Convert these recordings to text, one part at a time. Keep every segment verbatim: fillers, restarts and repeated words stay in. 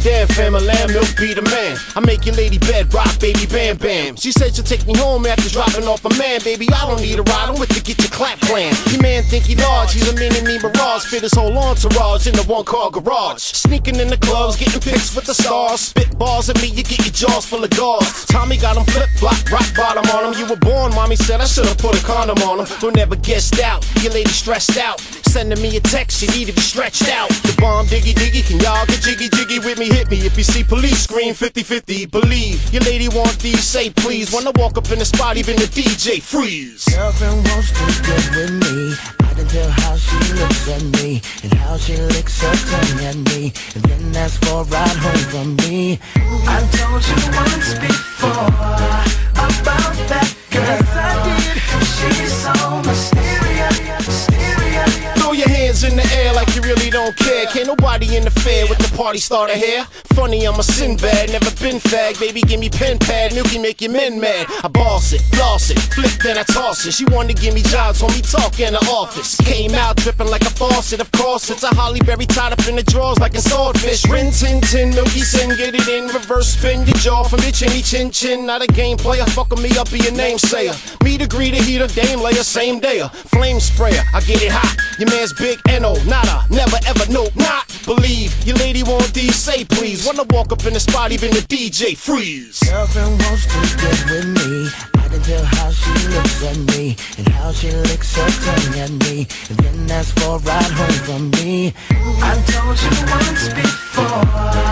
damn family, milk be the man. I make your lady bed rock, baby, bam bam. She said she'll take me home after dropping off a man, baby. I don't need a ride, I'm with to get your clap plan. Your man think he large, he's a mini me Mirage. Fit his whole entourage in the one car garage. Sneaking in the clubs, getting pics with the stars. Spit balls at me, you get your jaws full of gauze. Tommy got him flip flop, rock bottom on him. You were born, mommy said I should've put a condom on him. Don't ever guessed out, your lady stressed out. Sending me a text, she need to be stretched out. The bomb diggy diggy, can y'all get jiggy jiggy with me? Hit me if you see police, scream fifty fifty. Believe your lady want these, say please. When I walk up in the spot, even the D J freeze. Girlfriend wants to get with me. I can tell how she looks at me and how she licks her tongue at me, and then asks for a ride home from me. I told you once before about that girl. Yes, I did. She's so mysterious, mysterious. Throw your hands in the air like you really don't care. Can't nobody interfere with the party starter here. Funny, I'm a Sinbad, never been fag. Baby, give me pen pad, Milky make your men mad. I boss it, floss it, flip then I toss it. She wanted to give me jobs, told me talk in the office. Came out dripping like a faucet, of course. It's a Holly Berry tied up in the drawers like a swordfish. Rin tin tin, Milky sin, get it in. Reverse spin your jaw from your chinny chin chin. Not a game player, fuck with me, I'll be a namesayer. Me to greet a heater, dame layer, same dayer. Flame sprayer, I get it hot. Your man's big N O, nada, never ever, no, not believe. Your lady want these, say please. When I walk up in the spot, even the D J freeze. Girlfriend wants to get with me. I can tell how she looks at me and how she licks her tongue at me, and then asks for a ride home from me. I told you once before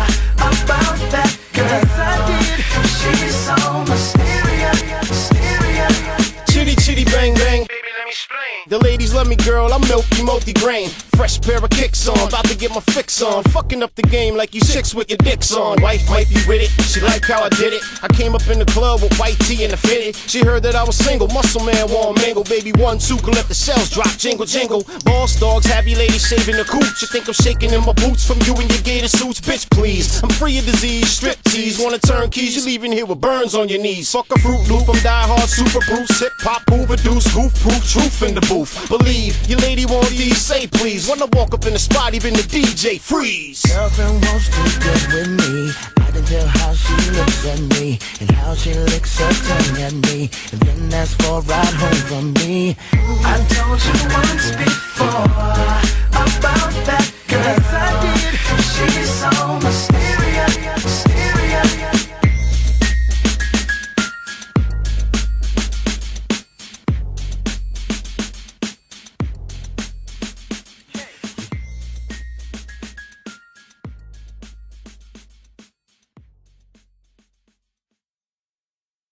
about that girl. Yes, I did. She's so mysterious, mysterious. Chitty chitty bang bang. The ladies love me, girl, I'm milky, multi-grain. Fresh pair of kicks on, about to get my fix on. Fucking up the game like you chicks with your dicks on. Wife might be with it, she like how I did it. I came up in the club with white tee and a fitted. She heard that I was single, muscle man won't mingle. Baby, one, two, can let the shells drop, jingle, jingle. Boss dogs, happy ladies shaving the cooch. You think I'm shaking in my boots from you and your gator suits? Bitch, please, I'm free of disease, strip tease. Wanna turn keys, you leaving here with burns on your knees. Fuck a Fruit Loop, I'm die hard, super Bruce. Hip hop, hoover deuce, goof proof, truth in the booth. Believe, your lady want these, say please. When I walk up in the spot, even the D J freeze. Girlfriend wants to get with me. I can tell how she looks at me and how she licks her tongue at me, and then asks for a ride home from me. I told you once before about that